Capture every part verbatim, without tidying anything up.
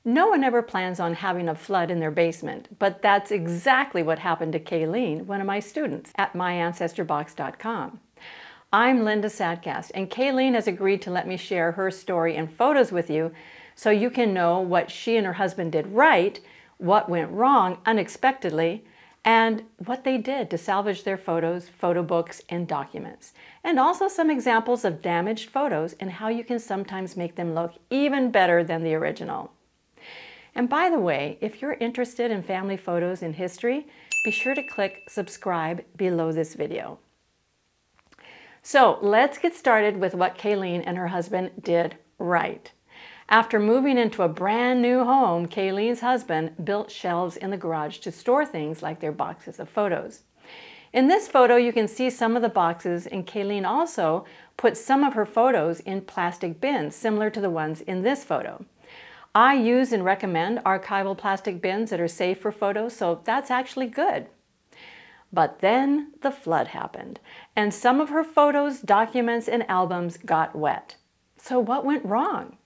No one ever plans on having a flood in their basement, but that's exactly what happened to Kayleen, one of my students at my ancestor box dot com. I'm Linda Sadcast, and Kayleen has agreed to let me share her story and photos with you so you can know what she and her husband did right, what went wrong unexpectedly, and what they did to salvage their photos, photo books, and documents. And also some examples of damaged photos and how you can sometimes make them look even better than the original. And by the way, if you're interested in family photos and history, be sure to click subscribe below this video. So let's get started with what Kayleen and her husband did right. After moving into a brand new home, Kayleen's husband built shelves in the garage to store things like their boxes of photos. In this photo, you can see some of the boxes, and Kayleen also put some of her photos in plastic bins, similar to the ones in this photo. I use and recommend archival plastic bins that are safe for photos, so that's actually good. But then the flood happened, and some of her photos, documents, and albums got wet. So what went wrong?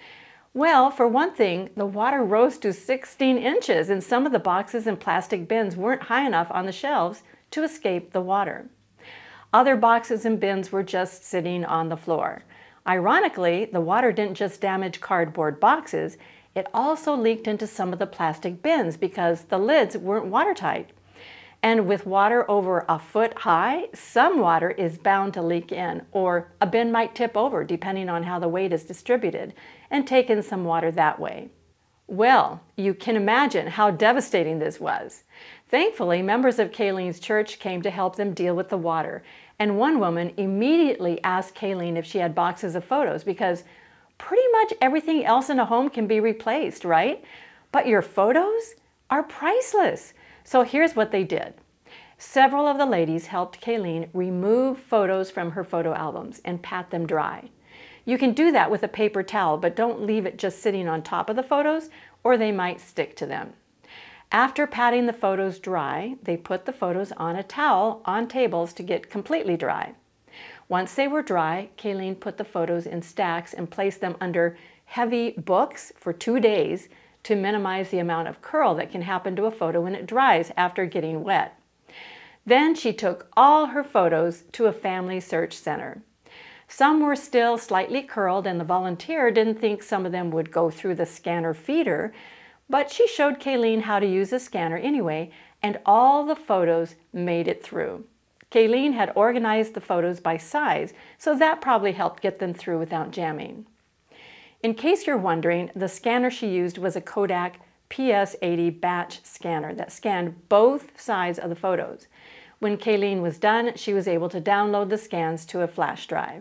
Well, for one thing, the water rose to sixteen inches, and some of the boxes and plastic bins weren't high enough on the shelves to escape the water. Other boxes and bins were just sitting on the floor. Ironically, the water didn't just damage cardboard boxes, it also leaked into some of the plastic bins because the lids weren't watertight. And with water over a foot high, some water is bound to leak in, or a bin might tip over depending on how the weight is distributed, and take in some water that way. Well, you can imagine how devastating this was. Thankfully, members of Kayleen's church came to help them deal with the water, and one woman immediately asked Kayleen if she had boxes of photos because pretty much everything else in a home can be replaced, right? But your photos are priceless. So here's what they did. Several of the ladies helped Kayleen remove photos from her photo albums and pat them dry. You can do that with a paper towel, but don't leave it just sitting on top of the photos or they might stick to them. After patting the photos dry, they put the photos on a towel on tables to get completely dry. Once they were dry, Kayleen put the photos in stacks and placed them under heavy books for two days to minimize the amount of curl that can happen to a photo when it dries after getting wet. Then she took all her photos to a family search center. Some were still slightly curled, and the volunteer didn't think some of them would go through the scanner feeder, but she showed Kayleen how to use a scanner anyway, and all the photos made it through. Kayleen had organized the photos by size, so that probably helped get them through without jamming. In case you're wondering, the scanner she used was a Kodak P S eighty batch scanner that scanned both sides of the photos. When Kayleen was done, she was able to download the scans to a flash drive.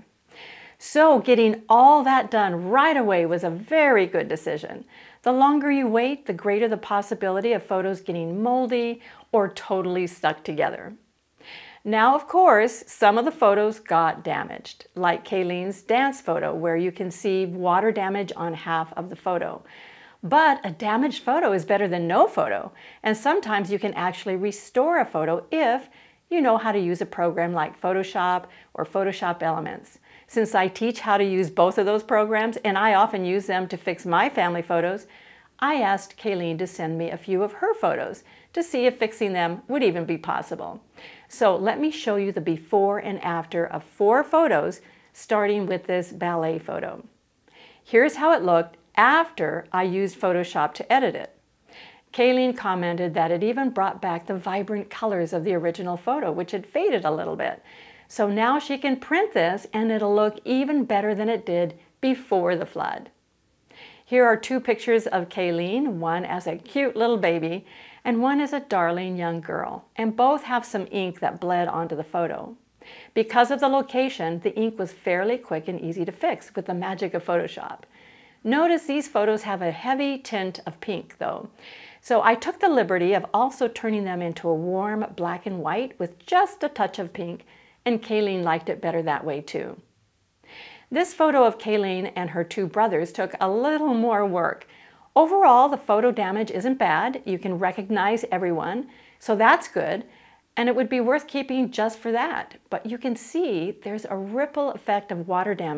So getting all that done right away was a very good decision. The longer you wait, the greater the possibility of photos getting moldy or totally stuck together. Now, of course, some of the photos got damaged, like Kayleen's dance photo, where you can see water damage on half of the photo. But a damaged photo is better than no photo, and sometimes you can actually restore a photo if you know how to use a program like Photoshop or Photoshop Elements. Since I teach how to use both of those programs, and I often use them to fix my family photos, I asked Kayleen to send me a few of her photos to see if fixing them would even be possible. So let me show you the before and after of four photos, starting with this ballet photo. Here's how it looked after I used Photoshop to edit it. Kayleen commented that it even brought back the vibrant colors of the original photo, which had faded a little bit. So now she can print this and it'll look even better than it did before the flood. Here are two pictures of Kayleen, one as a cute little baby and one as a darling young girl, and both have some ink that bled onto the photo. Because of the location, the ink was fairly quick and easy to fix with the magic of Photoshop. Notice these photos have a heavy tint of pink though. So I took the liberty of also turning them into a warm black and white with just a touch of pink, and Kayleen liked it better that way too. This photo of Kayleen and her two brothers took a little more work. Overall, the photo damage isn't bad. You can recognize everyone, so that's good, and it would be worth keeping just for that. But you can see there's a ripple effect of water damage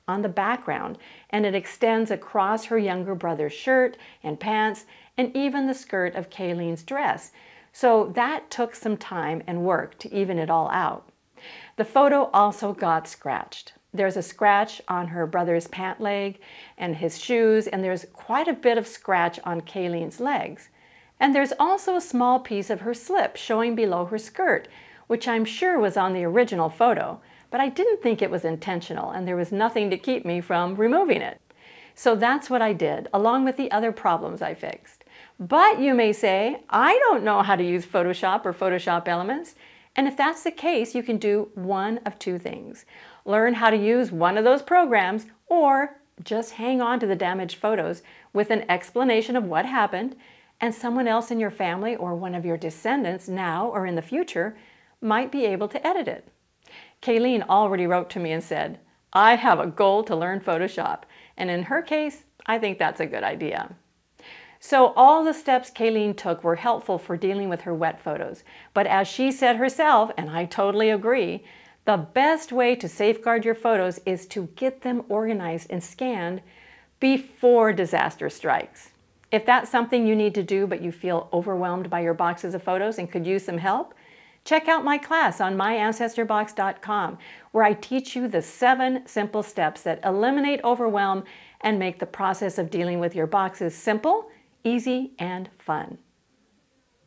on the background, and it extends across her younger brother's shirt and pants and even the skirt of Kayleen's dress. So that took some time and work to even it all out. The photo also got scratched. There's a scratch on her brother's pant leg and his shoes, and there's quite a bit of scratch on Kayleen's legs. And there's also a small piece of her slip showing below her skirt, which I'm sure was on the original photo, but I didn't think it was intentional, and there was nothing to keep me from removing it. So that's what I did, along with the other problems I fixed. But you may say, I don't know how to use Photoshop or Photoshop Elements. And if that's the case, you can do one of two things. Learn how to use one of those programs, or just hang on to the damaged photos with an explanation of what happened, and someone else in your family or one of your descendants now or in the future might be able to edit it. Kayleen already wrote to me and said, I have a goal to learn Photoshop. And in her case, I think that's a good idea. So all the steps Kayleen took were helpful for dealing with her wet photos. But as she said herself, and I totally agree, the best way to safeguard your photos is to get them organized and scanned before disaster strikes. If that's something you need to do but you feel overwhelmed by your boxes of photos and could use some help, check out my class on my ancestor box dot com, where I teach you the seven simple steps that eliminate overwhelm and make the process of dealing with your boxes simple, easy, and fun.